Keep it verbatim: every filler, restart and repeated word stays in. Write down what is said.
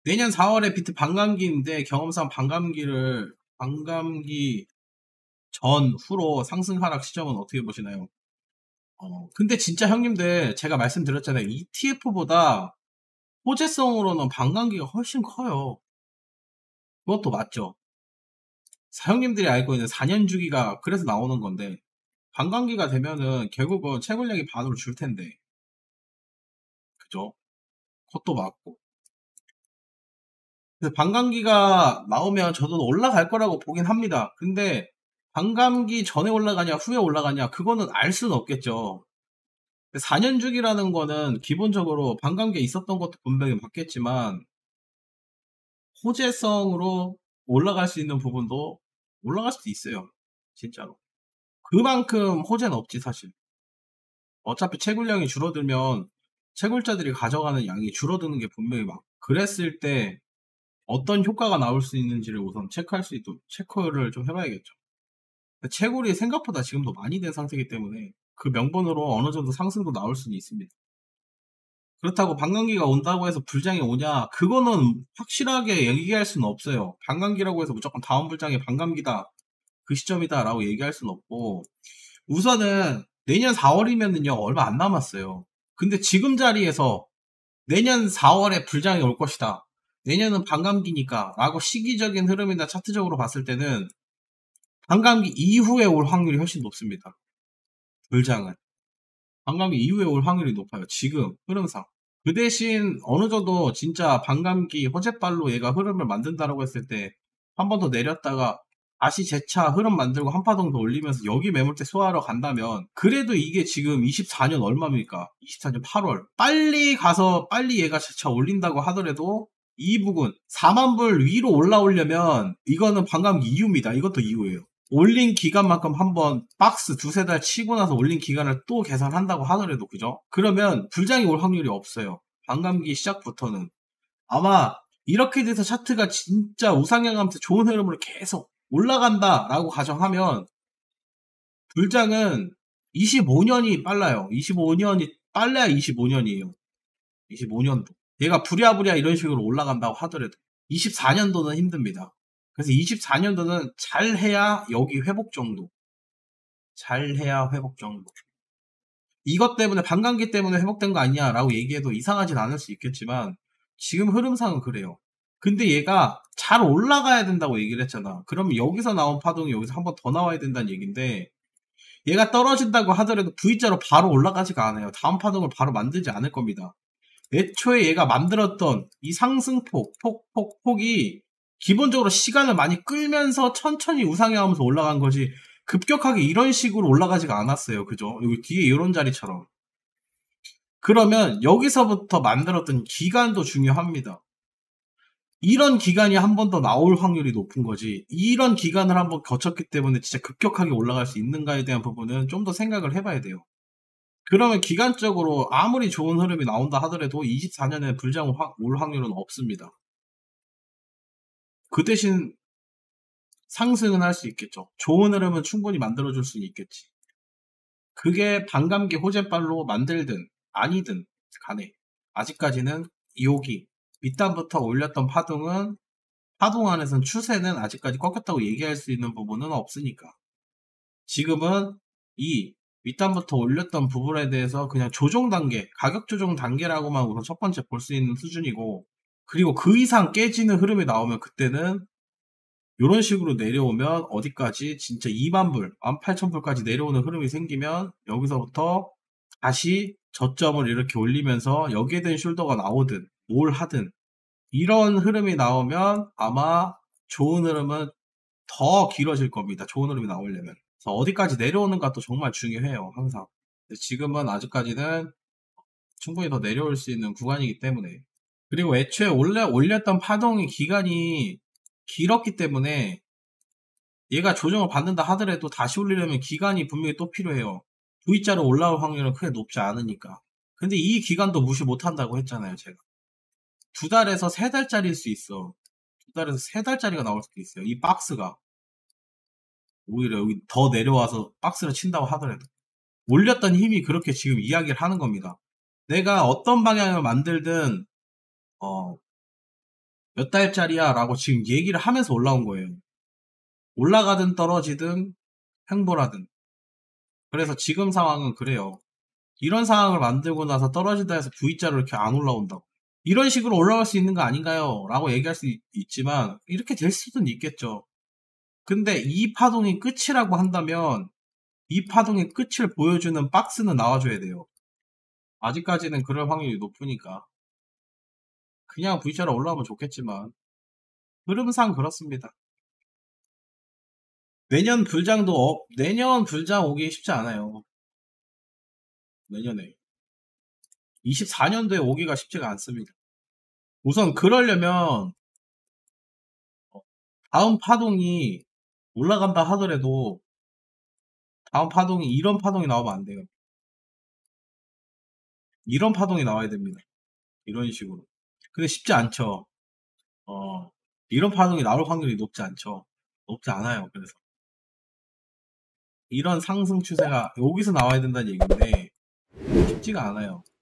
내년 사월에 비트 반감기인데 경험상 반감기를 반감기 전 후로 상승 하락 시점은 어떻게 보시나요? 어, 근데 진짜 형님들 제가 말씀드렸잖아요. 이티에프보다 호재성으로는 반감기가 훨씬 커요. 그것도 맞죠. 형님들이 알고 있는 사 년 주기가 그래서 나오는 건데 반감기가 되면은 결국은 채굴량이 반으로 줄 텐데 그죠? 그것도 맞고 그래서 반감기가 나오면 저도 올라갈 거라고 보긴 합니다. 근데 반감기 전에 올라가냐 후에 올라가냐 그거는 알 수는 없겠죠. 사 년 주기라는 거는 기본적으로 반감기에 있었던 것도 분명히 맞겠지만 호재성으로 올라갈 수 있는 부분도 올라갈 수도 있어요. 진짜로. 그만큼 호재는 없지 사실. 어차피 채굴량이 줄어들면 채굴자들이 가져가는 양이 줄어드는 게 분명히 막 그랬을 때 어떤 효과가 나올 수 있는지를 우선 체크할 수 있도록 체크를 좀 해봐야겠죠. 채굴이 생각보다 지금도 많이 된 상태이기 때문에 그 명분으로 어느 정도 상승도 나올 수는 있습니다. 그렇다고 반감기가 온다고 해서 불장이 오냐? 그거는 확실하게 얘기할 수는 없어요. 반감기라고 해서 무조건 다음 불장이 반감기다. 그 시점이다 라고 얘기할 수는 없고 우선은 내년 사월이면은요 얼마 안 남았어요. 근데 지금 자리에서 내년 사월에 불장이 올 것이다. 내년은 반감기니까 라고 시기적인 흐름이나 차트적으로 봤을 때는 반감기 이후에 올 확률이 훨씬 높습니다. 불장은. 반감기 이후에 올 확률이 높아요. 지금 흐름상. 그 대신 어느 정도 진짜 반감기 호재발로 얘가 흐름을 만든다라고 했을 때 한 번 더 내렸다가 다시 재차 흐름 만들고 한 파동 더 올리면서 여기 매물대 소화하러 간다면 그래도 이게 지금 이십사 년 얼마입니까? 이십사 년 팔월 빨리 가서 빨리 얘가 재차 올린다고 하더라도 이 부분 사만 불 위로 올라오려면 이거는 반감기 이후입니다. 이것도 이후예요. 올린 기간만큼 한번 박스 두세 달 치고 나서 올린 기간을 또 계산한다고 하더라도 그죠? 그러면 불장이 올 확률이 없어요. 반감기 시작부터는. 아마 이렇게 돼서 차트가 진짜 우상향하면서 좋은 흐름으로 계속 올라간다라고 가정하면 불장은 이십오 년이 빨라요. 이십오 년이 빨라야 이십오 년이에요. 이십오 년도. 얘가 부랴부랴 이런 식으로 올라간다고 하더라도 이십사 년도는 힘듭니다. 그래서 이십사 년도는 잘해야 여기 회복 정도. 잘해야 회복 정도. 이것 때문에 반감기 때문에 회복된 거 아니야 라고 얘기해도 이상하진 않을 수 있겠지만 지금 흐름상은 그래요. 근데 얘가 잘 올라가야 된다고 얘기를 했잖아. 그러면 여기서 나온 파동이 여기서 한 번 더 나와야 된다는 얘기인데 얘가 떨어진다고 하더라도 V자로 바로 올라가지가 않아요. 다음 파동을 바로 만들지 않을 겁니다. 애초에 얘가 만들었던 이 상승폭, 폭, 폭, 폭이 기본적으로 시간을 많이 끌면서 천천히 우상향하면서 올라간 거지 급격하게 이런 식으로 올라가지가 않았어요. 그죠? 여기 뒤에 이런 자리처럼. 그러면 여기서부터 만들었던 기간도 중요합니다. 이런 기간이 한 번 더 나올 확률이 높은 거지 이런 기간을 한번 거쳤기 때문에 진짜 급격하게 올라갈 수 있는가에 대한 부분은 좀 더 생각을 해봐야 돼요. 그러면 기간적으로 아무리 좋은 흐름이 나온다 하더라도 이십사 년에 불장 올 확률은 없습니다. 그 대신 상승은 할 수 있겠죠. 좋은 흐름은 충분히 만들어줄 수는 있겠지. 그게 반감기 호재발로 만들든 아니든 간에 아직까지는 여기 밑단부터 올렸던 파동은 파동 안에서는 추세는 아직까지 꺾였다고 얘기할 수 있는 부분은 없으니까 지금은 이 윗단부터 올렸던 부분에 대해서 그냥 조정 단계, 가격 조정 단계라고만 우선 첫 번째 볼 수 있는 수준이고 그리고 그 이상 깨지는 흐름이 나오면 그때는 이런 식으로 내려오면 어디까지 진짜 이만 불, 만 팔천 불까지 내려오는 흐름이 생기면 여기서부터 다시 저점을 이렇게 올리면서 여기에 대한 숄더가 나오든 뭘 하든 이런 흐름이 나오면 아마 좋은 흐름은 더 길어질 겁니다. 좋은 흐름이 나오려면. 그래서 어디까지 내려오는가도 정말 중요해요. 항상. 지금은 아직까지는 충분히 더 내려올 수 있는 구간이기 때문에 그리고 애초에 올려, 올렸던 파동의 기간이 길었기 때문에 얘가 조정을 받는다 하더라도 다시 올리려면 기간이 분명히 또 필요해요. V자로 올라올 확률은 크게 높지 않으니까. 근데 이 기간도 무시 못한다고 했잖아요. 제가. 두 달에서 세 달짜리일 수 있어. 두 달에서 세 달짜리가 나올 수도 있어요. 이 박스가. 오히려 여기 더 내려와서 박스를 친다고 하더라도. 올렸던 힘이 그렇게 지금 이야기를 하는 겁니다. 내가 어떤 방향을 만들든 어, 몇 달짜리야 라고 지금 얘기를 하면서 올라온 거예요. 올라가든 떨어지든 횡보라든. 그래서 지금 상황은 그래요. 이런 상황을 만들고 나서 떨어진다 해서 V자로 이렇게 안 올라온다고. 이런 식으로 올라갈 수 있는 거 아닌가요? 라고 얘기할 수 있, 있지만 이렇게 될 수도 있겠죠. 근데 이 파동이 끝이라고 한다면 이 파동의 끝을 보여주는 박스는 나와줘야 돼요. 아직까지는 그럴 확률이 높으니까 그냥 V자로 올라오면 좋겠지만 흐름상 그렇습니다. 내년 불장도 어, 내년 불장 오기 쉽지 않아요. 내년에 이십사 년도에 오기가 쉽지가 않습니다. 우선 그러려면 다음 파동이 올라간다 하더라도 다음 파동이 이런 파동이 나오면 안 돼요. 이런 파동이 나와야 됩니다. 이런 식으로. 근데 쉽지 않죠. 어, 이런 파동이 나올 확률이 높지 않죠. 높지 않아요. 그래서 이런 상승 추세가 여기서 나와야 된다는 얘기인데 쉽지가 않아요.